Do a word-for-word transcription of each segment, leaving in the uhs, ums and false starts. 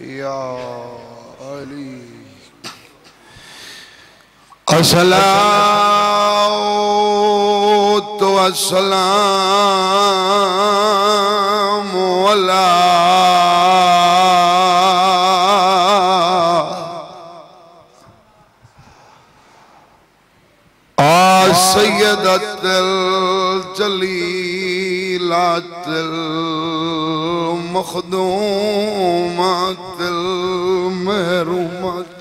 या अली अस्सलातो अस्सलामु अला सय्यदतल जलीलातल मखदूमातल महरूमत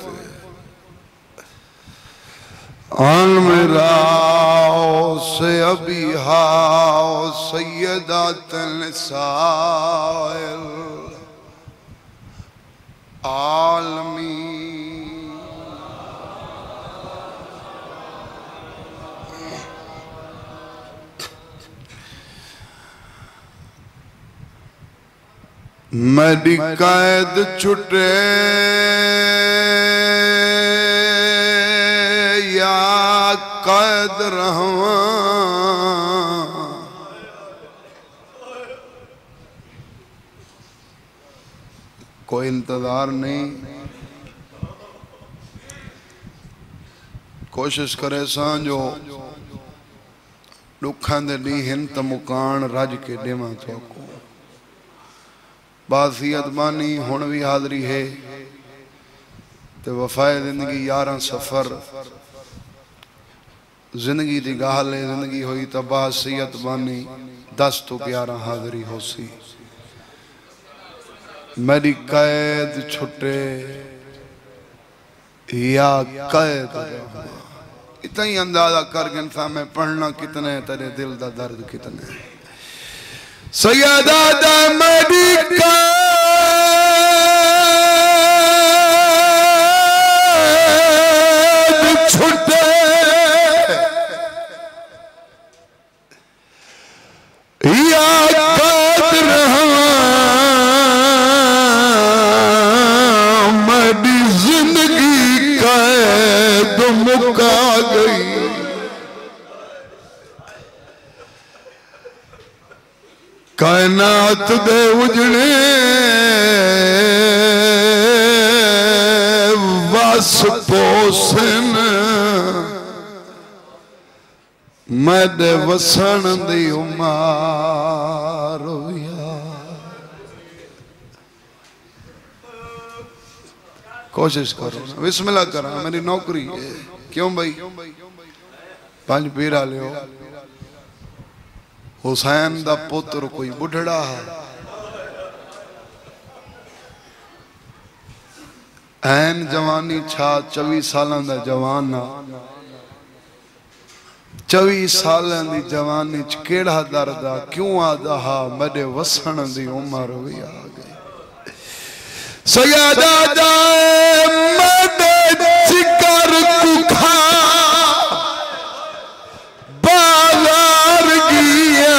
अलमिराओ से अबीहाओ सय्यदातल निसाइल आलमी मेरी कैद छुटे या कैद रहवा कोई इंतजार नहीं। कोशिश करे सा जो दुखा दे डी हिन त मुकान रज के देवा तो बासियत बानी हुण भी हाज़री है तो वफाए जिंदगी यारा सफ़र जिंदगी की गाल है जिंदगी हुई तो बासियत बानी दस तो ग्यारह हाज़री हो सी मेरी कैद छुटे या कैद इतना ही अंदाजा कर गया मैं पढ़ना कितने तेरे दिल का दर्द कितने सैयदा मेरी कैद छुटे या कैद रहा मेरी जिंदगी कैद मुका गई कायनात दे उजड़े वस पोसन मैं दे वसन दी उमार कोशिश करो बिस्मिल्लाह करा मेरी नौकरी है क्यों भाई पंज पीरा लियो हुसैन दा पुत्र कोई बुढ़ड़ा है ऐन जवानी छा चौबीस साल दा जवान चौबीस साल दी जवानी च केड़ा दर्द आ क्यों आदा हा मेरे वसन दी उम्र भी आ गई सैयदा जाए मेरे जिगर कुखा बाजार गिया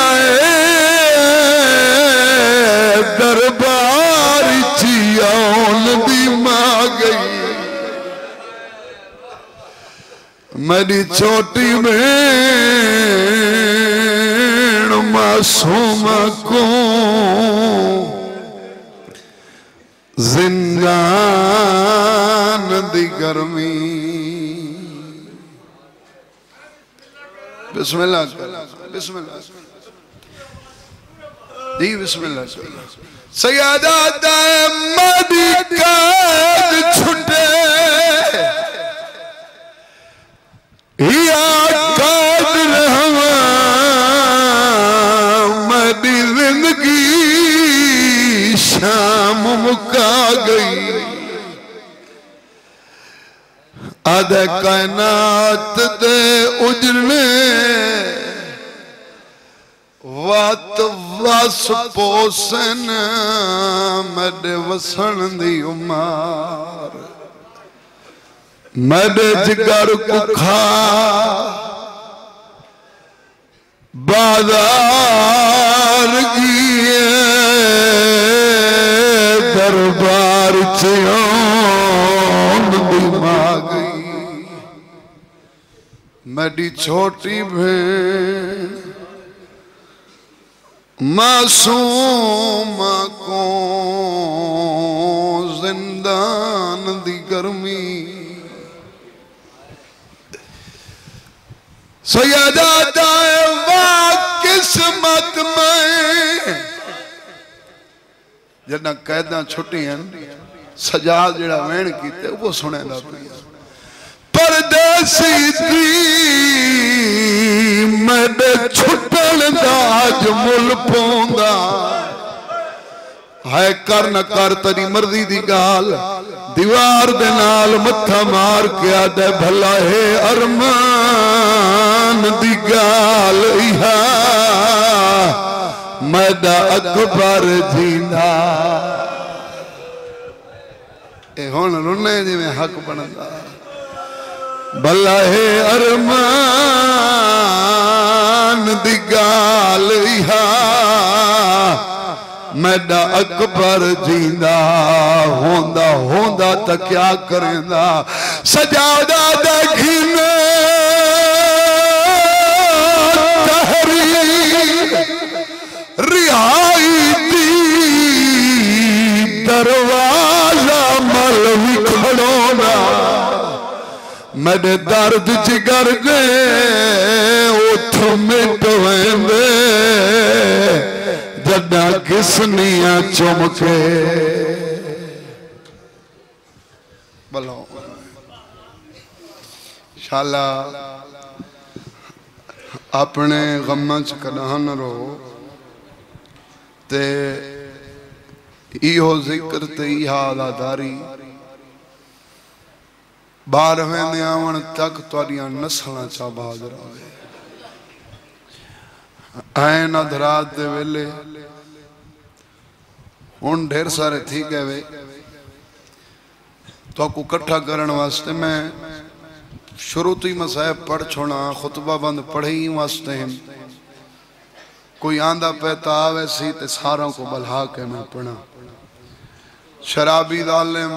दरबार चियान दी मां गई मेरी छोटी बहन मासूम को जिंदान दी गर्मी बिस्मिल्लाह बिस्मिल्लाह दी बिस्मिल्लाह सैयदा मेरी कैद छुटे या कैद रहवा मेरी जिंदगी शाम मुका गई आधे कायनात दे उजड़ने वात वस पोसन मेरे वसन दी उमार मेरे जिगर कुखा बाजार गिए दरबार चियान दी मां गई मेरी छोटी बहन मासूम को सैयदा दाए वाह किस्मत में जदा कैदा छुट्टी सजाद जड़ा वहन कीते वो सुनेंदा पिया परदेसी दी मेरे छुटन दा अज मुल पौंदा है कर न कर तेरी मर्जी दी गाल दीवार दे नाल मत्था मार के आदे भला है अरमान दी गाल इहा मैदा अकबर जींदा ए हुण रुने जिवें हक बनदा भला है अरमान दी गाल इहा मैदा अकबर जींदा होंदा होंदा तो क्या करेंदा सजादा देखने रिहाई दी दरवाजा मल भी खड़ोना मेरे दर्द जिगर दे उठ मिट वेंदे जदा किसनिया चुमके बोलो शाला अपने गम्मा च कदा न रो ते इहो जिक्र ते इहा अदादारी बारहवें दे आवन तक तुहाडियां नस्लां च आबाद रहे ऐन अधरात दे वेले हुण ढेर सारे थी गए वे तो को इकट्ठा करने वास्ते मैं शुरू तो ही मसाहब पढ़ छोड़ा खुतबा बंद पढ़े ही वास्ते हैं कोई आंदा पैता आवे सी ते सारों को बल्हा के मैं पढ़ा शराबी दालिम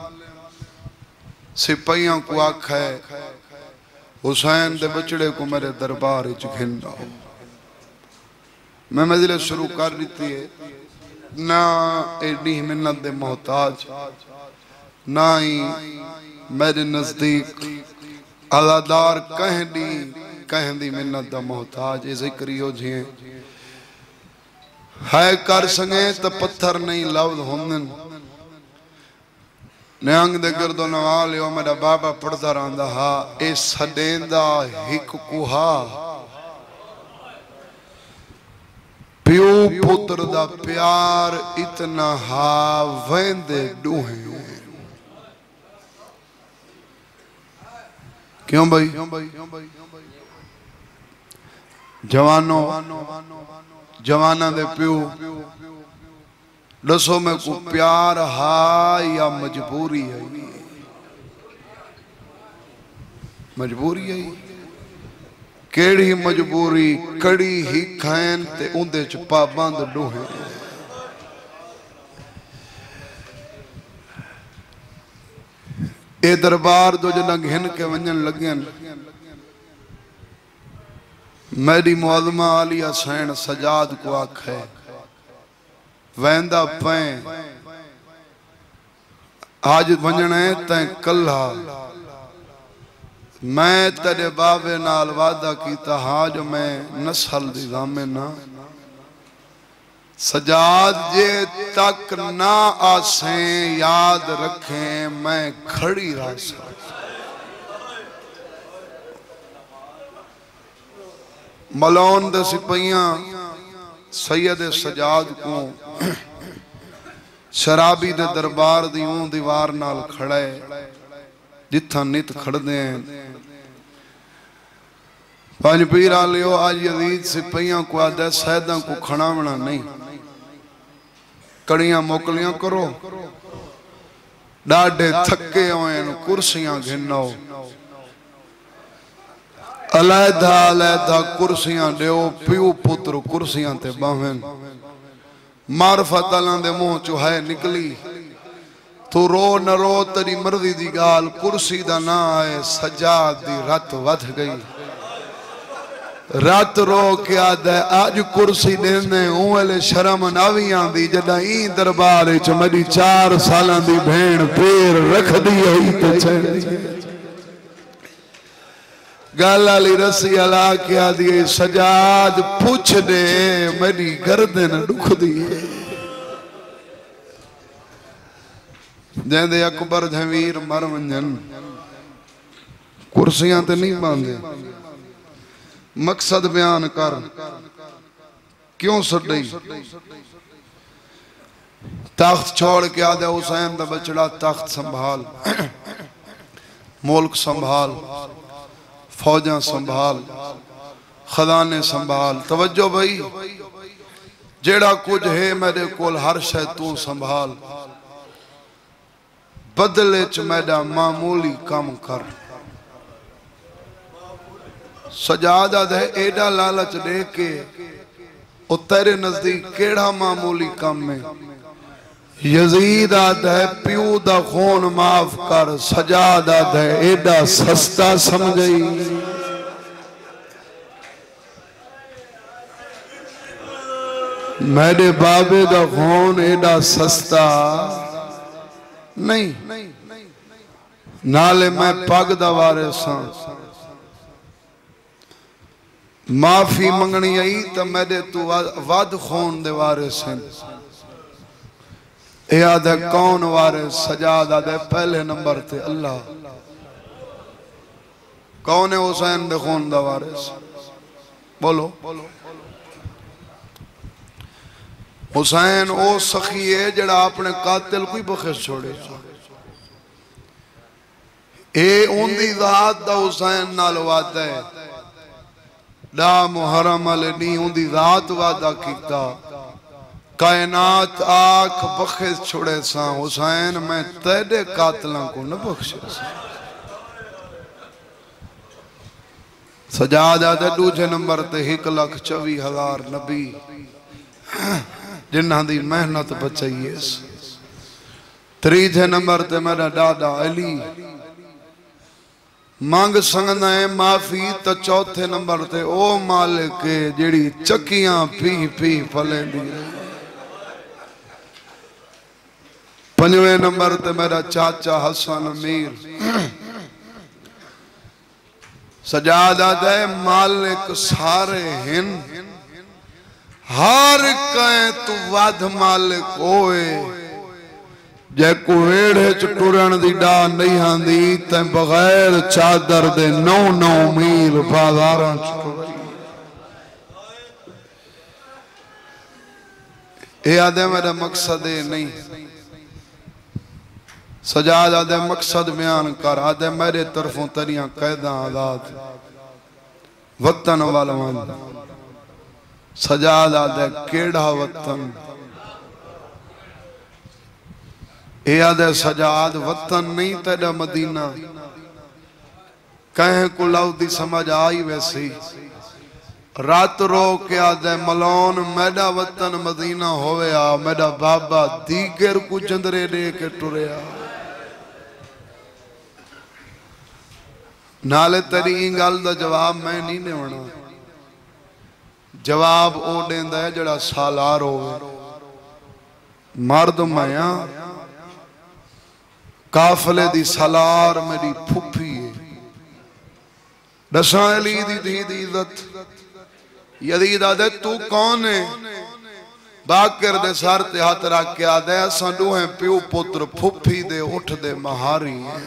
सिपाहियों को आखे हुसैन दे बचड़े को मेरे दरबार च घिंदा मैं मजलिस शुरू कर दी है ना एडी मिन्नत दे मोहताज ना ही मेरे नजदीक अलादार कह दी कह दी मिन्नत दा मोहताज ये जिक्र हो जी है कर संगे तो पत्थर नहीं लफ्ज होंदे न्यांग दे गिरदो नवा लियो मेरा बाबा पढ़दा रहा हा ए सडेंदा हिक कुहा प्यो पुत्र दा प्यार इतना हा वेंदे डूहे क्यों भाई जवानों जवाना दे प्यो दसो में को प्यार हा या मजबूरी है मजबूरी है केड़ी मजबूरी कड़ी ही खैन ते उंदे च पाबंद डूहे ए दरबार दो जना घिन के वंजन लगन मेरी मुआज़मा आलिया सैन सजाद को आखे वैंदा पै आज वंजन है तै कल्हा मैं तेरे बाबे नाल वादा कीता हाज मैं नस्ल दी गामे ना सजाद जे तक ना आसे याद रखें मैं खड़ी रासा मलौन दे सिपाहियां सैयद सजाद को शराबी दे दरबार दी ऊं दीवार नाल खड़े जिथा नित खड़दे हैं पंज पीर आलियो आज यजीद सिपाहियां को आदे सैदा को खड़ावना नहीं कड़ियां मोकलियां करो डाढ़े थके हुए कुर्सियां घिनो अलैदा अलैदा कुर्सियां देओ प्यो पुत्र कुर्सियां ते बावें मारफत अलां दे मुंह चो है निकली तू रो न रो तेरी मर्जी दी गाल कुर्सी दा ना आए सजाद दी रत वध गई रात रो के आदे आज कुर्सी देने उले शर्म ना भी आंदी जदा ई दरबार च मेरी चार सालां दी भेण पैर रख दी होई ते गल वाली रस्सी अला के आदि सजाद पूछ दे मेरी गर्दन दुख दी जैसे अकबर जवीर मर वंजन कुर्सियां ते नहीं बांधे मकसद बयान कर क्यों सदई तख्त छोड़ के आदे हुसैन दा बचड़ा तख्त संभाल मुल्क संभाल फौजा संभाल खजाने संभाल तवज्जो भाई जेड़ा कुछ है मेरे कोल हर शय तू संभाल बदले च मेरा मामूली कम कर सजादा दे एडा लालच दे के ओ तेरे नजदीक केड़ा मामूली कम है यजीद आदा है प्यू दा खून माफ कर सजादा दे एडा सस्ता समझई मेरे बाबे दा खून एडा सस्ता नहीं नाले मैं पग दा वारिस हां माफी मंगनी आई तो मेरे तू वध खून दे वारिस हैं याद है कौन वारिस सजाद आदे पहले नंबर ते अल्लाह कौन है हुसैन दे खून दा वारिस बोलो हुसैन ओ सखी है जड़ा अपने कातिल कोई बख्श छोड़े ए उंदी जात दा हुसैन नाल वादा है दा मुहर्रम वाले नी उंदी जात वादा कीता कायनात आख बख्श छोड़े सा हुसैन मैं तेरे कातलों को न बख्शे सजाद आदे दूजे नंबर ते एक लाख चौबी हजार नबी जिन्हां दी मेहनत बचाई है तीजे नंबर ते मेरा दादा अली मांग संगना है माफी तो चौथे नंबर ते ओ मालिक जेड़ी चक्कियां पी पी फलेंदी पंजवें नंबर ते मेरा चाचा हसन मीर सजादा दे मालिक सारे हिन हर कहे तू वध मालिक होए जे को वेड़े च टुरन दी डा नहीं आंदी ते बगैर चादर दे नौ नौ मील बाजारां च टुरई ए आदे मेरा मकसद है नहीं सजाद आदे मकसद बयान कर आदे मेरे तरफों तेरियां कैदा आजाद वतन वाल सजाद आदे केड़ा वतन ए आदे सजाद वतन नहीं तेरा मदीना कहे को लाउदी समझ आई वैसी रात रो के आदे मलौन मेरा वतन मदीना होवे आ मेरा बाबा दीगर को जंदरे दे के टुरया नाले तेरी गल दा जवाब मैं नहीं देना जवाब ओ देंदा है जड़ा सालार होवे मर्द माया काफले दी सालार मेरी फुफी है दसा अली दी दी दी इज्जत यदीद आदे तू कौन है बाकर दे सर ते हाथ रख के आदे असां दोहे प्यो पुत्र फुफी दे उठ दे महारी है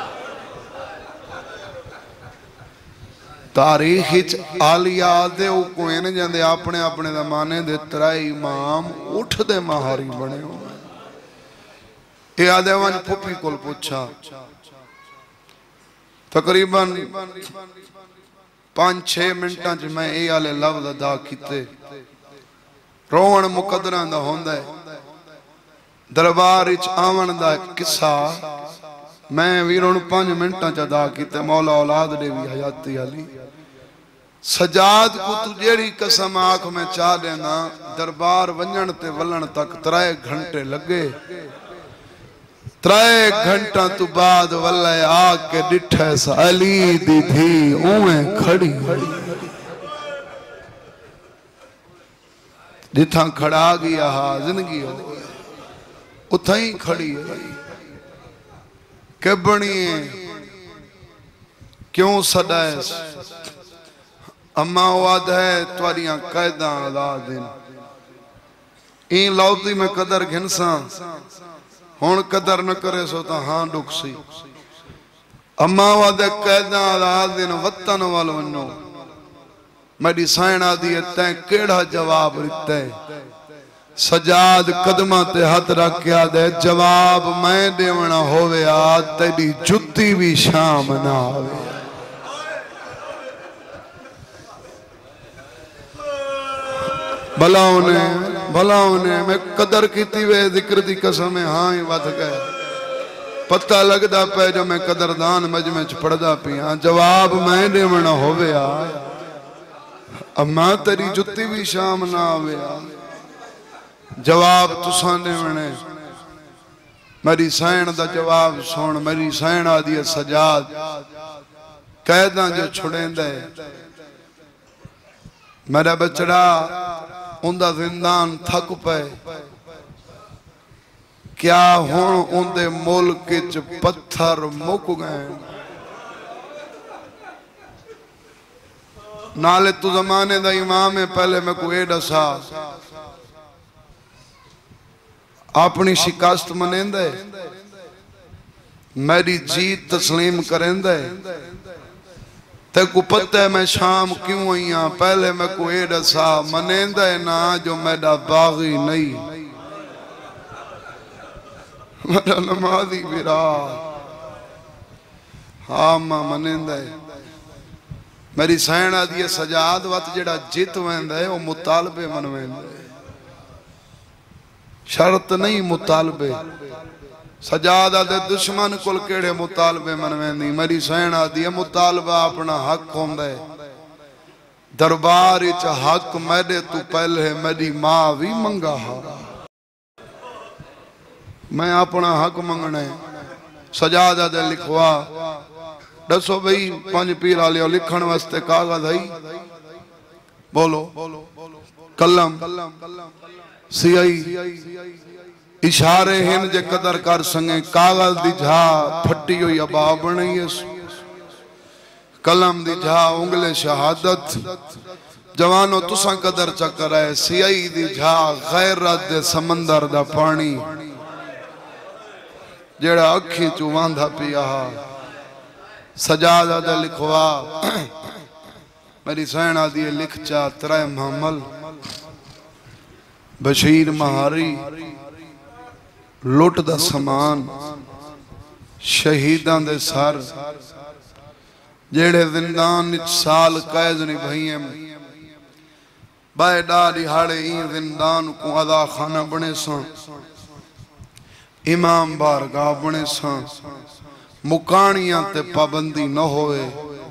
तारीख आलिया दे कोइन जांदे अपने अपने जमाने दे त्राई इमाम उठ दे महारी बने हो ये आदे वन फुफी कोल पूछा तकरीबन पांच छे मिनटां च मैं ये आले लफ्ज अदा कीते रोवण मुकदरा दा होंदा है दरबार विच आवन दा किस्सा मैं वीरों पांच मिनटां च अदा कीते मौला औलाद दे भी हयाती अली सजाद को तू जेड़ी कसम आंख में चाह देना दरबार वंजन ते वलन तक त्रै घंटे लगे त्रै घंटा तू बाद वल्ले आके डिठे अली दी थी उवे खड़ी जिथा खड़ा गया हा जिंदगी हो उथा ही खड़ी है के बनी क्यों सदाए अम्मा वाद है त्वारियां कैदा आजाद दिन इन लौती में कदर घिनसा हुण कदर न करे सो तो हाँ दुख सी अम्मा वाद कैदा आजाद दिन वतन वाल वनो मेरी साइना दी तैं केड़ा जवाब दिता है सजाद कदमा ते हाथ रख के दे जवाब मैं देवना होवे आ तेरी जुत्ती भी शाम ना आवे भला उन्हें भला उन्हें मैं कदर की वे जिक्र दी कसम है हाँ ही वध गए पता लगदा पे जो मैं कदरदान मजमे च पढ़दा पिया जवाब मैं देवना होवे आ अम्मा तेरी जुत्ती भी शाम ना आवे आ जवाब तुसा देवने मेरी सैन दा जवाब सुन मेरी सैन आदि सजाद कैदा जो छुड़ेंदे मेरा बचड़ा उनका जिंदान थक पे क्या हुण उनके मुल्क च पत्थर मुक गए नाले तू जमाने दा इमाम है पहले मैं को दसा अपनी शिकस्त मनेंदे मेरी जीत तस्लीम करेंदे ते को पता है मैं शाम क्यों आई हाँ पहले मैं को ये दसा मनेंदा है ना जो मेरा बागी नहीं मेरा नमाजी बिरा हाँ मां मनेंदा है मेरी सैना दी सजाद वत जेड़ा जित वेंदा है वो मुतालबे मनवेंदा है शर्त नहीं मुतालबे सजाद आदे दुश्मन कुल केड़े मुतालबे मनवेंदी मेरी सैन आदि मुतालबा अपना हक होंदा है दरबार च हक मेरे तू पहले मेरी मां भी मंगा हा मैं अपना हक मंगना है सजाद आदे लिखवा दसो भाई पंज पीर आलियो लिखण वास्ते कागज है बोलो कलम सियाई इशारे हिन जे कदर कर संगे कागज दी झा फटी हुई अबा बनी कलम दी झा उंगले शहादत जवानो तुसा कदर चक्कर है सियाई दी झा गैरत दे समंदर दा पानी जेड़ा अखी चू वांधा पिया सजादा दे लिखवा मेरी सैना दी लिख चा त्रै महमल बशीर महारी लुट दा समान शहीदां दे सर जेड़े जिंदान विच साल कैद नहीं भईए बाय डा दिहाड़े ई जिंदान को अदा खाना बने सन इमाम बारगाह बने सन मुकानियां ते पाबंदी न होवे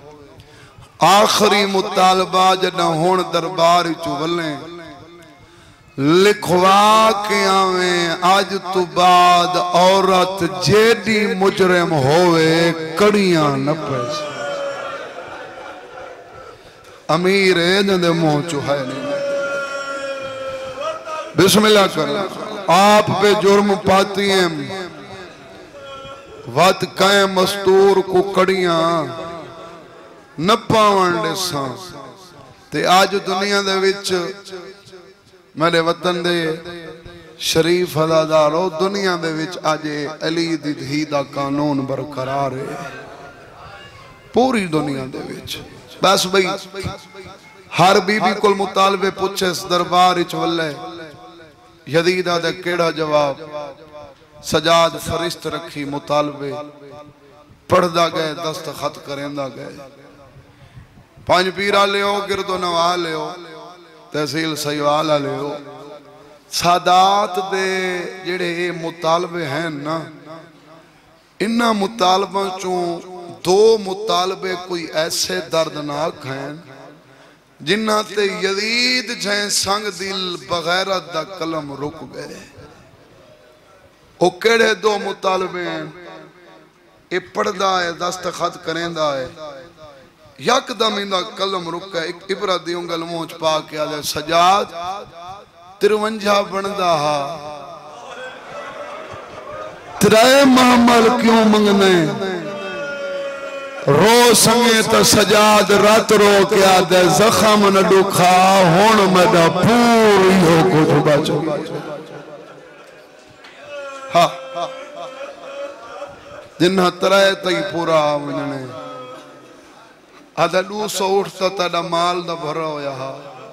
आखिरी मुतालबा जदा हुण दरबार चु वले लिखवा के आवे आज तू बाद औरत जेडी मुजरिम होवे कड़ियां न पैसे अमीर है जंदे मुंह चो है नहीं बिस्मिल्लाह कर आप पे जुर्म पाती हैं वत कै मस्तूर को कड़ियां न पावन देसा ते आज दुनिया दे विच मेरे वतन दे शरीफ अदादारो दुनिया दे विच आज अली दी धी दा कानून बरकरार है पूरी दुनिया दे विच बस भाई हर बीबी कोल मुतालबे पूछे इस दरबार विच वल्ले यदीदा दे केड़ा जवाब सजाद फरिश्त रखी मुतालबे पढ़दा गए दस्तखत करेंदा गए पांच पीरा लियो गिरदो नवा लियो तहसील सहीवाल लियो सादात दे जेड़े मुतालबे हैं ना इन्ना मुतालबा चो दो मुतालबे कोई ऐसे दर्दनाक हैं जिन्ना ते यजीद जै संग दिल बगैरत दा कलम रुक गए ओ केड़े दो मुतालबे हैं ये पढ़दा है दस्तखत करेंदा है यकदम इंदा कलम रुक एक इबरा दी उंगल मुंह च पा के आले सजाद तिरवंजा बनदा हा त्रै महमल क्यों मंगने रो संगे तो सजाद रात रो क्या दे जख्म न दुखा हुण मेरा पूरी हो कुछ बचो हाँ जिन्ना तराए तई पूरा वञणे आधा दू सौ उठ तो तेरा माल दा भरा होया हा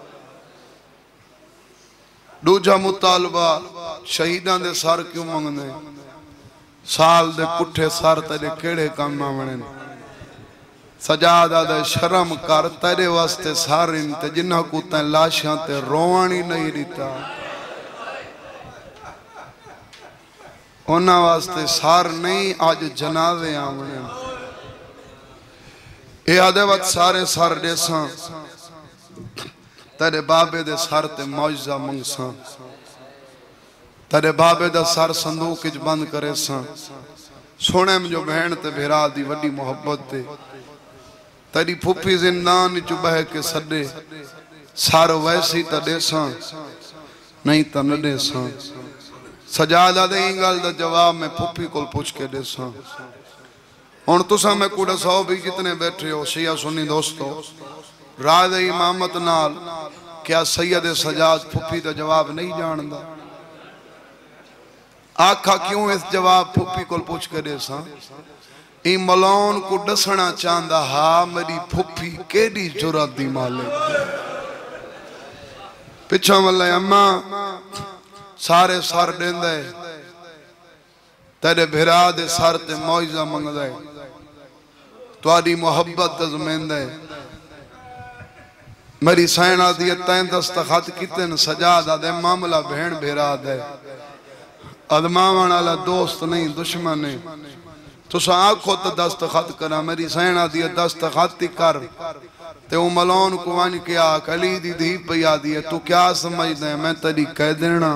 दूजा मुतालबा शहीदां दे सर क्यों मंगने साल दे पुठे सर तेरे केड़े काम आवणे सजादा दे शर्म कर तेरे वास्ते सारे ते जिन्ना को तै लाशां ते रोवण ही नहीं दिता उन्हां वास्ते सार नहीं आज जनाजे आवणे ए आदे वक्त सारे सर देसा तेरे बाबे दे सर ते मौजा मंगसा तेरे बाबे दा सर संदूक विच बंद करे सा सोने में जो बहन ते भेरा दी वड्डी मोहब्बत ते तेरी फुफी जिंदान च बह के सदे सर वैसी तो देसा नहीं तो न देसा सजादा दे गल दा जवाब मैं फुफी को पूछ के देसा हुण तुसा मैं कूड़ा सौ भी कितने बैठे हो शिया सुन्नी दोस्तों राज इमामत नाल क्या सैयद सजाद फुफी का जवाब नहीं जानदा आखा क्यों इस जवाब फुफी को पूछ के देसा ई मलौन को दसना चाहता हा मेरी फुफी केडी जुरत दी मालिक पिछा वाले अम्मा सारे सर देंदे तेरे भिरा दे सर ते मौजा मंगदे तुहाडी मोहब्बत तजमेंदे मेरी सैना दी तैन दस्तखत किते न सजादा दे मामला भेण भिरा दे अदमावण वाला दोस्त नहीं दुश्मन है तुस आखो तो दस्तखत करा मेरी सैना दी दस्तखत ही कर ते वो मलौन को वन के आ कली दी धी पिया दी है तू क्या समझदे मैं तेरी कह देना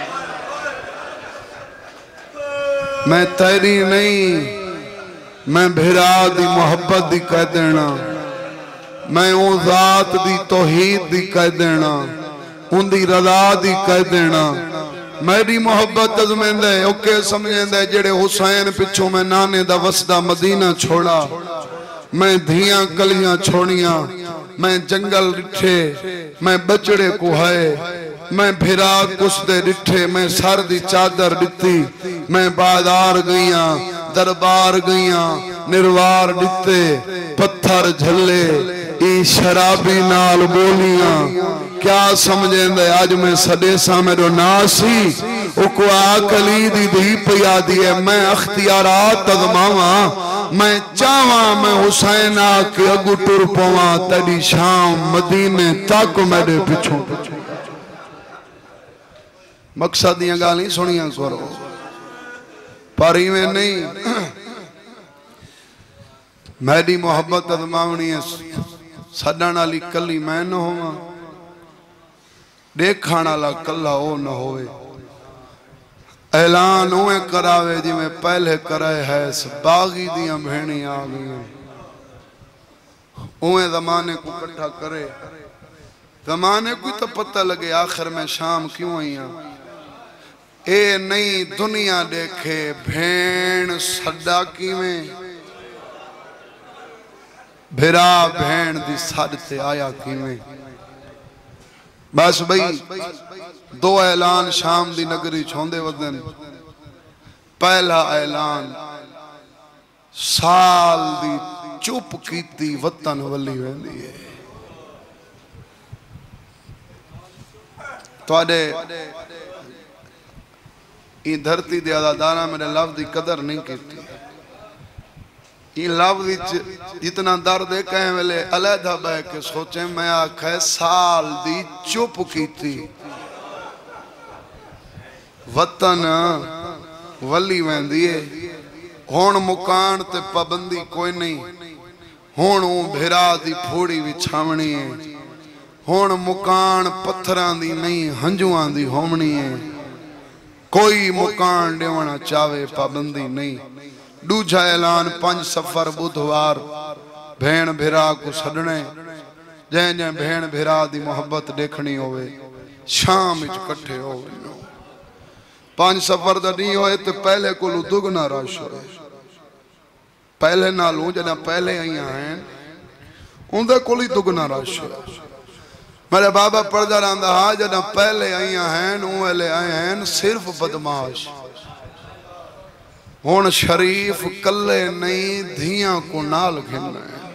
मैं तेरी नहीं मैं भिरा दी मोहब्बत दी कह देना मैं वो जात दी तौहीद दी कह देना उनदी रजा दी कह देना मेरी मोहब्बत तजमेंदे ओके समझेंदे जेड़े हुसैन पिछों मैं नाने दा वसदा मदीना छोड़ा मैं धियां कलियां छोड़ियां मैं जंगल डिठे मैं बचड़े को है मैं भिरा कुछ दे डिठे मैं सर दी चादर दिती मैं बाजार गईया दरबार गईया निर्वार दिते पत्थर झले ई शराबी नाल बोलियां क्या समझेंदे आज मैं सदेसा मेरो नासी उको आकली दी दी पिया दी है मैं अख्तियारात अजमावा मैं चावा मैं हुसैन आके अगू टुर पवा तेरी शाम मदीने तक मेरे पिछों मकसद दियां गाली सुनिया करो पर इवें नहीं मेरी मोहब्बत अजमावनी है सदन वाली कली मैं न होवा देखण वाला कला वो न होवे ऐलान उए करावे जिमें पहले करे है बागी दियां भेणी आ गई उए जमाने को इकट्ठा करे जमाने को तो पता लगे आखिर में शाम क्यों आई ए नहीं दुनिया देखे भेण सदा किवें भिरा भेण दी सद ते आया किवें बस भाई दो ऐलान शाम दी नगरी छोंदे वदन पहला ऐलान साल दी चुप कीती वतन वली वेंदी है तुहाडे ई धरती दे अदादारा मेरे लफ्ज़ दी कदर नहीं की ई लफ्ज़ जितना दर्द है कह वेले अलहदा बह के सोचे मैं आखे साल दी चुप कीती वतन वली वेंदी है हुण मुकान ते पाबंदी कोई नहीं हुण भिरा दी फूड़ी विछावनी है हुण मुकान पत्थरां दी नहीं हंजुआं दी होवनी है कोई मुकान देवना चावे पाबंदी नहीं दूजा ऐलान पंज सफर बुधवार भेण भिरा को सदने जै जै भेण भिरा दी मोहब्बत देखनी होवे शाम इकट्ठे हो पांच सफर दा नहीं होए तो पहले को दुगना रश हो पहले नालों जदा पहले आईया हैं उनके कोल ही दुगना रश मेरे बाबा पढ़दा रहा हा जदा पहले आईया हैं वेले आए हैं सिर्फ बदमाश हुण शरीफ कले नहीं धियां को नाल घिनना है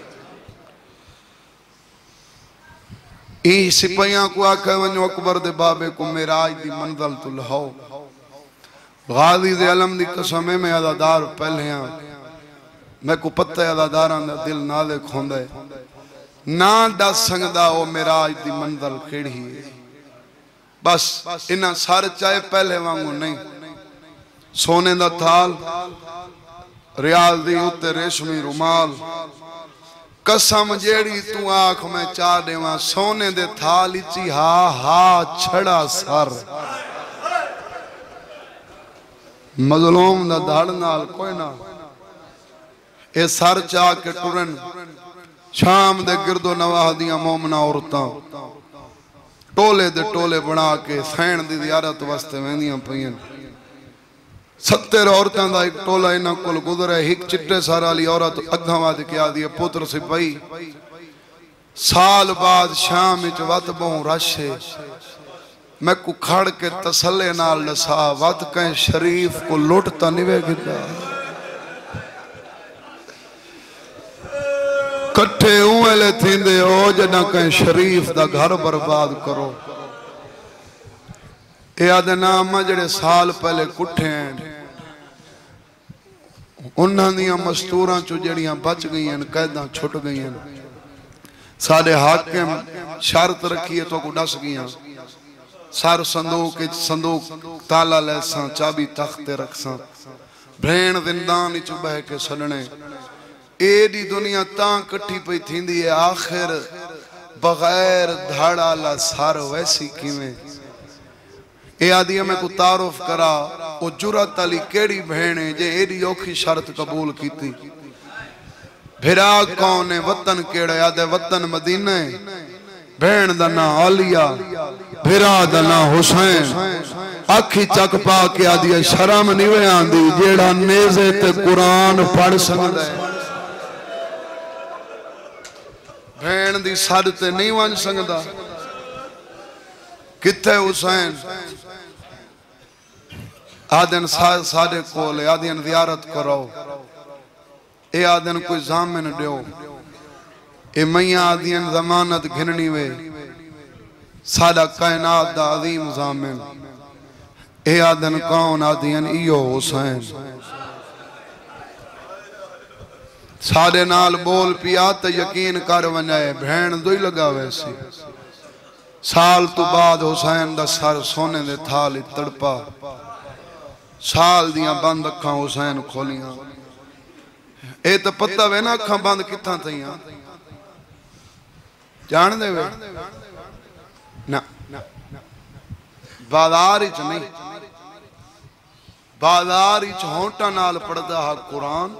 ई सिपाहियां को आखे वनो अकबर दे बाबे को मेराज दी मंजिल तो लहो गाजी दे अलम दी कसम में अदादार पहले मैं को पता है अदादारां दा दिल नाले खोंदा है ना दस सकदा ओ मेराज दी मंजिल केड़ी है बस इना सर चाहे पहले वांगू नहीं सोने दा थाल रियाल दी उत्ते रेशमी रुमाल कसम जेड़ी तू आख मैं चा देवा सोने दे थाल इची हा हा छड़ा सर मजलूम दा धड़ नाल कोई ना ए सर चा के टुरन शाम दे गिरदो नवाह दियां मोमना औरतां टोले दे टोले बना के सैन दी ज़ियारत वास्ते वेंदियां पईयां सत्तर औरतों का एक टोला इन्हों को गुजरे एक चिट्टे सर वाली औरत अग्गा वध के आदि पुत्र सिपाही साल बाद शाम वत बहु रश है मैं को खड़ के तसले नाल दसा वत कहीं शरीफ को लुटता निवे गिदा कट्ठे उवेले थींदे हो जदा कहीं शरीफ दा घर बर्बाद करो ये आदे नाम जड़े साल पहले कुठे हैं उन्हां दियां मस्तूरां चो जड़ियां बच गई कैदा छुट गई साडे हाकिम शर्त रखी है तो को दस गई सर संदूक संदूक ताला लैसा चाबी तख्ते रखसा भेण जिंदान च बह के सड़ने एडी दुनिया तां कट्ठी पई थींदी है आखिर बगैर धड़ वाला सर वैसी किवें ए आदि में को तारुफ करा वो जुरत अली केड़ी भेण है जे एडी औखी शर्त कबूल कीती भिरा कौन है वतन केड़ा आदे वतन मदीना है भेण दा ना आलिया भिरा दा ना हुसैन आखी चक पा के आदि शर्म नहीं वे आंदी जेड़ा नेज़े ते कुरान पढ़ सकदा है भेण दी सद ते नहीं वन सकदा किथे हुसैन आदन साडे कोल आदन ज़ियारत करो ए आदन कोई जामिन दियो ए मैया आदन जमानत घिननी वे साडा कायनात दा अजीम जामिन ए आदन कौन आदन इयो हुसैन साडे नाल बोल पिया ते यकीन कर वनाए भेण दोई लगा वैसी साल तो बाद हुसैन दा सर सोने दे थाल तड़पा साल दियां बंद अखा हुसैन खोलियां ए तो पता वे ना अखा बंद किथा थईयां जान दे वे ना बाजार च नहीं बाजार च होंठा नाल पढ़दा हा कुरान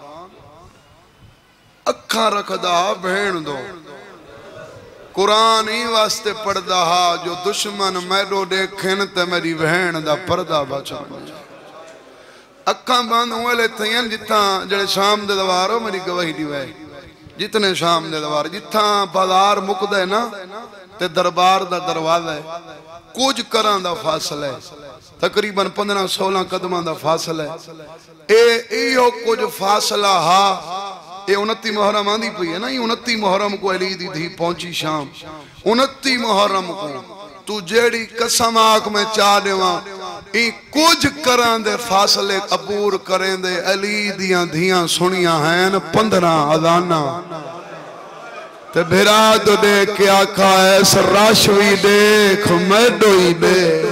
अखा रखदा भेण दो कुरान ही वास्ते पढ़दा हा जो दुश्मन मैडो देखन ते मेरी भेण दा पर्दा बचा अखा बंद होले थयन जिथा जड़े शाम दे दवार हो मेरी गवाही दिवे जितने शाम दे दवार जिथा बाजार मुकदा है ना ते दरबार दा दरवाजा है कुछ करां दा फासला है तकरीबन पंद्रह सोलह कदमां दा फासला है ए इहो कुछ फासला हा ये उनती मुहर्रम आंदी पई है ना ये उनती मुहर्रम को अली दी धी पहुंची शाम उनती मुहर्रम को तू जेड़ी कसम आख में चा देवा ई कुछ करां दे फासले अबूर करें दे अली दियां धियां सुनियां हैं पंद्रह अजाना ते भिरा तो देख के आखा ऐस रश भी देख मैडो ही देख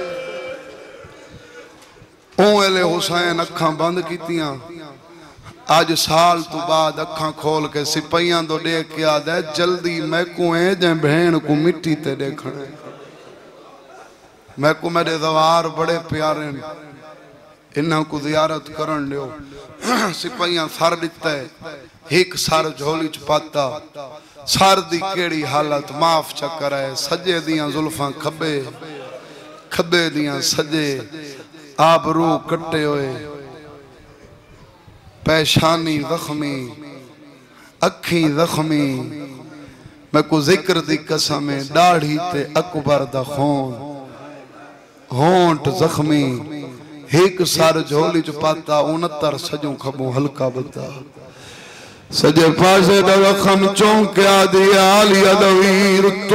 ओले हुसैन अखा बंद कीतियां आज साल तो बाद अखा खोल के सिपाहियां तो देख के आदा जल्दी मैं को है जे भेण को मिट्टी ते देखना मैं को मेरे दवार बड़े प्यारे इन्हों को ज़ियारत करन लियो सिपाहियां सर दिता है एक सर झोली च पाता सर दी केड़ी हालत माफ चक्कर है सजे दियां जुल्फां खब्बे खब्बे दियां सजे आबरू कट्टे होए पैशानी जख्मी अखी जख्मी मैं को जिक्र दी कसम दाढ़ी ते अकबर दा खून होंठ जख्मी एक सार झोली च पाता उनहत्तर सजू खबू हल्का बता सजे पासे दा जख्म चौंकिया दिया आलिया दवीर तू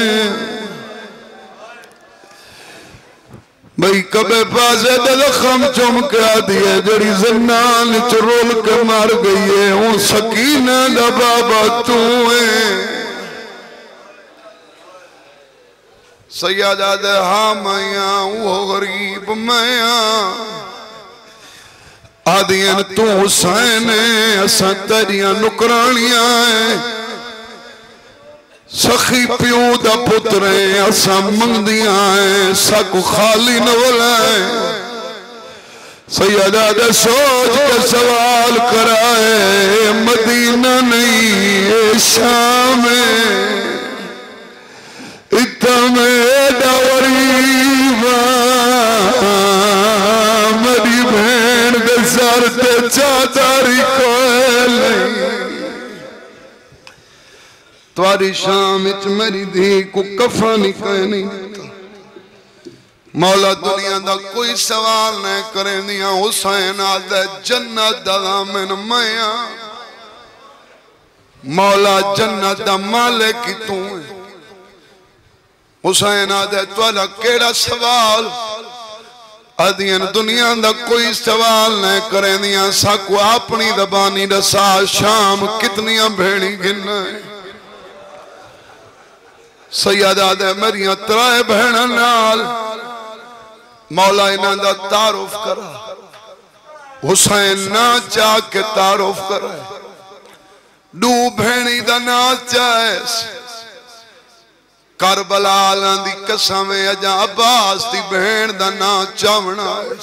भाई कबे पासे दा जख्म चौंकिया दिया जड़ी जन्नान च रोल के मार गई है वो सकीना दा बाबा तू सैयदा दे हाँ मैया वो गरीब मैया आदियन तू हुसैन असा तेरिया नुकरानिया सखी प्यो दा पुत्र असा मंगदिया सकू खाली न बुलाए सैयदा दे सोच के सवाल कराए मदीना नहीं शाम इतना मेरी भेड़ दे सर ते चाचारी कोल तुम्हारी शाम च मेरी धी को कफन कह नहीं मौला दुनिया दा कोई सवाल नहीं करे दिया हुसैन आदे जन्नत दा दामन मैया मौला जन्नत दा मालिक की तू है हुसैन आदे तुहाडा केड़ा सवाल आदियन दुनिया दा कोई सवाल नहीं करे दिया साकू अपनी दबानी दसा शाम कितनियां भेड़ी गिना सैयदा दे मेरिया त्राए बहना नाल मौला इन्हां दा तारुफ करा हुसैन ना चाह के तारुफ करा दू भेड़ी दा ना चाहे करबला दी कसम अजा अब्बास दी बहन दा ना चावना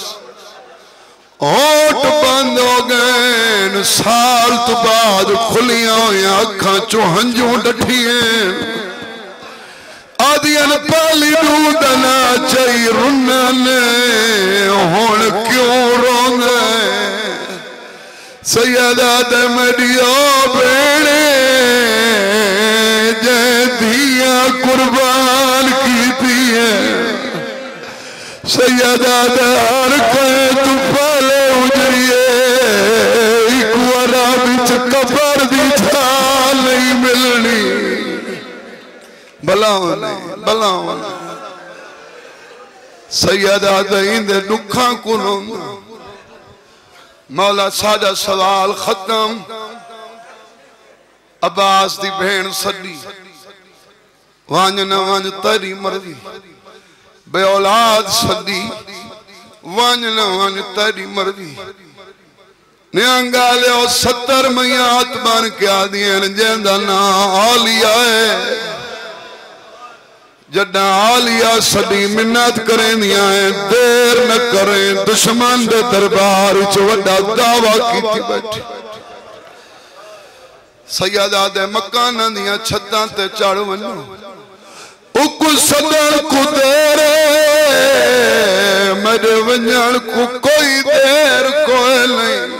होठ बंद हो गए साल तो बाद खुलिया अखा चो हंजू डठिए आदियन पाली दूध ना चाही रुना ने हुण क्यों रोंदे सैयदा दे मेरियो बेड़े जे दिया कुर्बान की दिए सैयदा दे हर कोई तू पाले उजरिए एक वारा बिच कबर दी छाल नहीं मिलनी भलाओ नहीं भलाओ सैयदा दे इंदे दुखा को रोंदा मौला सादा सवाल खत्म अब्बास दी बहन सदी वांज न वांज तेरी मर्जी बे औलाद सदी वांज न वांज तेरी मर्जी न्यांगा ले सत्तर मैयात बन के आदियन जेंदा ना आलिया है जदा आलिया सदी मिन्नत करें दिया है देर न करें दुश्मन दे दरबार च वड्डा दावा कीती बैठी सैयदा दे मकान दियां छत्तां ते चढ़ वनो उकु सदन को देरे मेरे वंजन को कोई देर कोई नहीं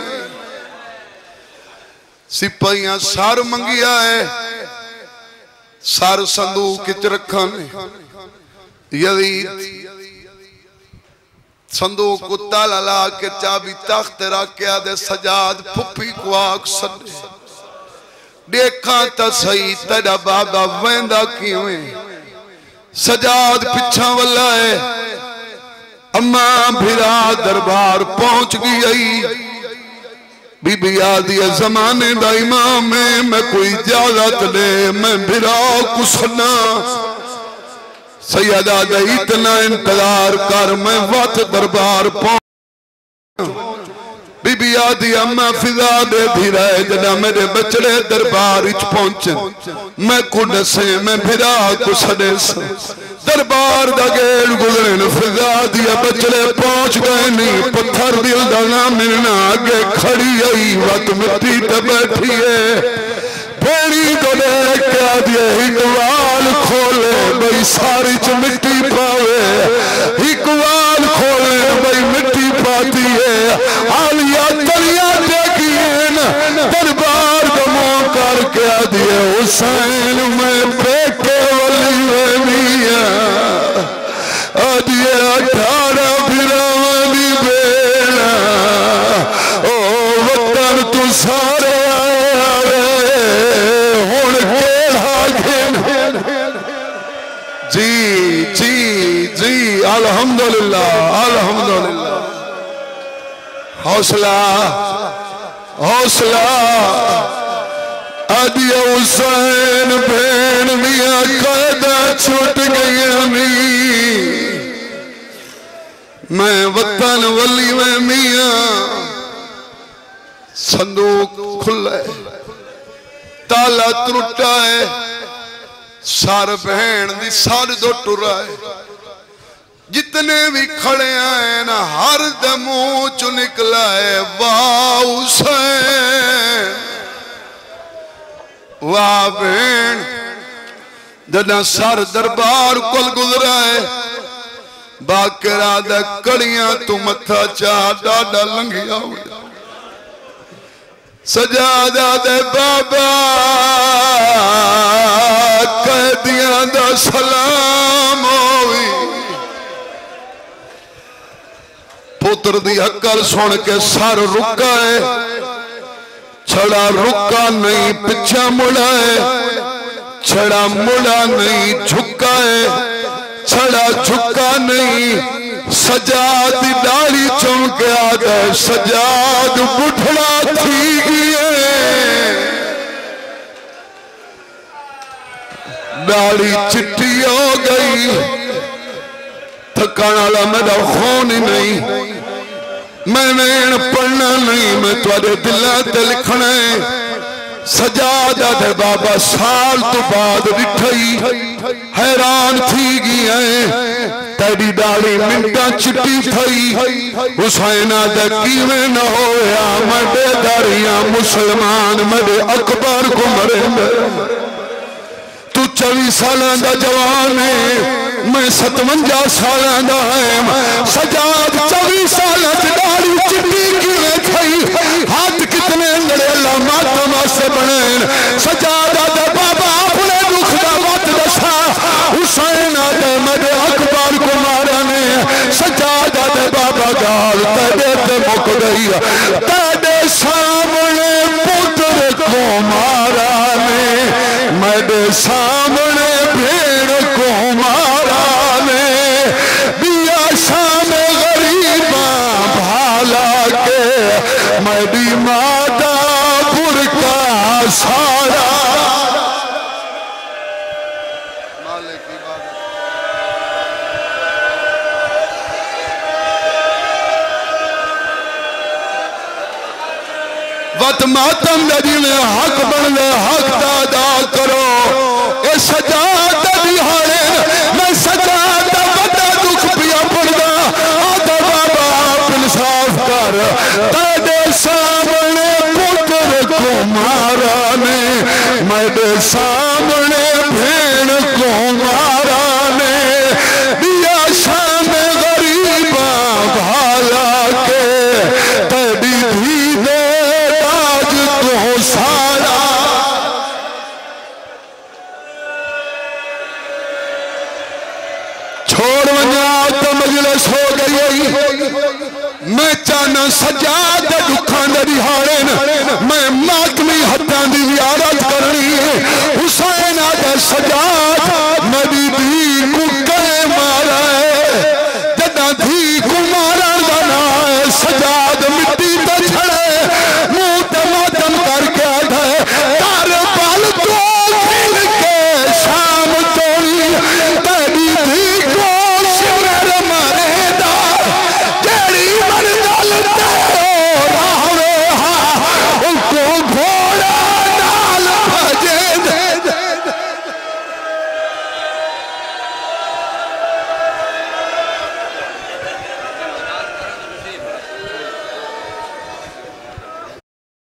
सिपाहियां सार मंगिया है सार संदूक च रखा ने यजीद संदूक को ताला ला के चाबी तख्त रखिया दे सजाद फुफी को आख सदे देखा तो सही तेरा बाबा वेंदा किवें सजाद पिछा वाला है अम्मा भिरा दरबार पहुंच गई बीबी आदि जमाने दा इमाम है मैं कोई इजाजत ले मैं भिरा कुसना सैयदा दा इतना इंतजार कर मैं वत दरबार पहुंच बीबी आदि अम्मा फिजा दे धीरा जदा मेरे बचड़े दरबार विच पहुंचे मैं को दसे मैं भिरा कुसदे दरबार दा गेट गुजरे फिजा दिया बचड़े पहुंच गए नहीं पत्थर दिल दा ना मिलना आगे खड़ी आई वत मिट्टी ते बैठी है भेड़ी को देख के आदि इकबाल खोले बई सारी च मिट्टी पावे इकबाल खोले बई मिट्टी पाती है आलिया तलिया देखी हौसला हौसला अदिया हुसैन भेण दिया कैदा छुट गई नी मैं वतन वली में मिया संदूक खुला ताला त्रुटा है सार बहन दी सार दो टुरा है जितने भी खड़े आए ना हर दमू चु निकला है वाह हुसैन वाह बहन जदा सर दरबार कोल गुजरा है बाकरा दा कड़ियां तू मथा चा डाडा लंघिया सजादा दे बाबा कैदियां दा सलाम होवी पुत्र दी अकल सुन के सर रुका है छड़ा रुका नहीं पिछा मुड़ा है छड़ा मुड़ा नहीं झुका है छड़ा झुका नहीं सजाद दाढ़ी चमक आ गए सजाद बुढ़ड़ा थी गए दाढ़ी चिट्टी हो गई थकान वाला मेरा खून ही नहीं मैं नैन पढ़ना नहीं मैं तुहाडे दिलों ते लिखना है सजादा दे बाबा साल तो बाद दिखाई हैरान थी गई तेरी दाढ़ी मिंटा चिट्टी थई हुसैना दे किवें न होया मडे दाढ़ियां मुसलमान मडे अकबर को मरे तू चौबीस साल का जवान है मैं सतवंजा साल का है सजाद चौबीस साल दाढ़ी चिट्टी किवें थई हाथ कितने लड़ेला मातम से बने सजादा दे बाबा अपने दुख का बात दसा हुसैन दे मडे अकबर को मारा ने सजादा दे बाबा गाल तेरे ते मुक गई तेरे सामने पुत्र को मारा ने मडे सामने भेड़ को मारा ने दिया सामने गरीबा भाला के मडी माता बुरका सारा वत मातम जिन्हें हक बन हक का अदा करो ये सजाद दिहाड़े मैं सजाद बड़ा दुख पिया पड़दा आदा बाबा इंसाफ कर तेरे सामने पुत्र को मारा ने मेरे सामने भेड़ को मारा ने दिया शान गरीबा भाला के तेरी धी दे राज को सारा छोड़ वजा तो मजलिस हो गई मैं चाहना सजाद दुखा दिहाड़े मैं मातमी हत्या की जियारत करनी है हुसैन आदा सजा